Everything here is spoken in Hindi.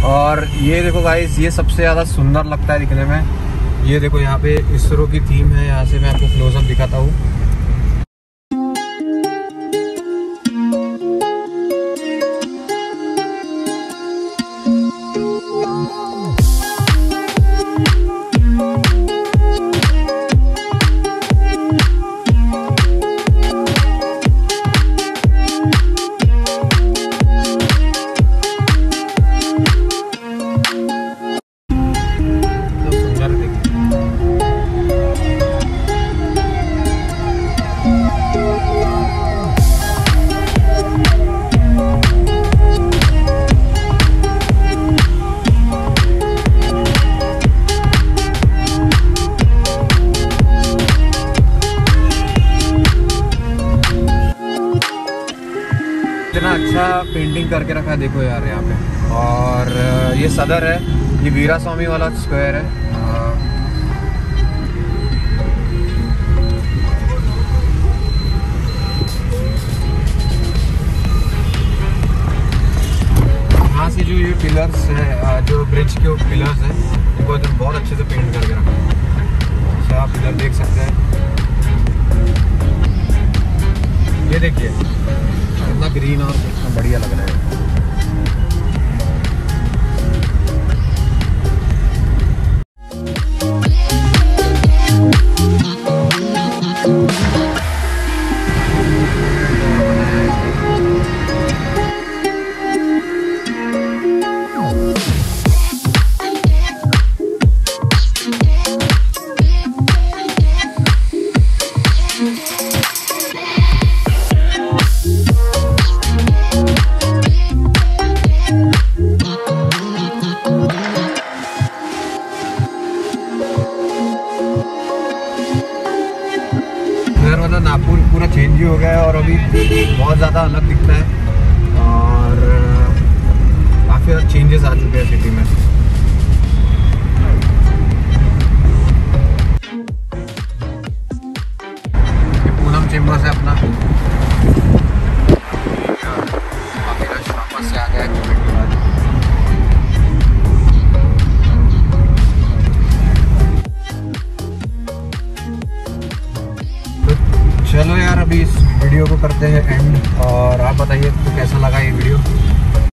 और ये देखो गाइस, ये सबसे ज़्यादा सुंदर लगता है दिखने में। ये देखो यहाँ पे इसरो की थीम है, यहाँ से मैं आपको क्लोजअप दिखाता हूँ। इतना अच्छा पेंटिंग करके रखा है देखो यार यहाँ पे। और ये सदर है, ये वीरा स्वामी वाला स्क्वायर है। यहाँ से जो ये पिलर्स है, जो ब्रिज के पिलर्स है, इनको बहुत अच्छे से पेंट करके रखा है। अच्छा, आप इधर देख सकते हैं, ये देखिए कितना ग्रीन और कितना बढ़िया लग रहा है। मतलब नागपुर पूरा चेंज ही हो गया है और अभी बहुत ज़्यादा अलग दिखता है और काफ़ी ज़्यादा चेंजेस आ चुके हैं सिटी में। ये पूनम चेम्बर्स है अपना, काफ़ी रश वापस से आ गया है कोविड के बाद। चलो यार, अभी इस वीडियो को करते हैं एंड, और आप बताइए तो कैसा लगा ये वीडियो।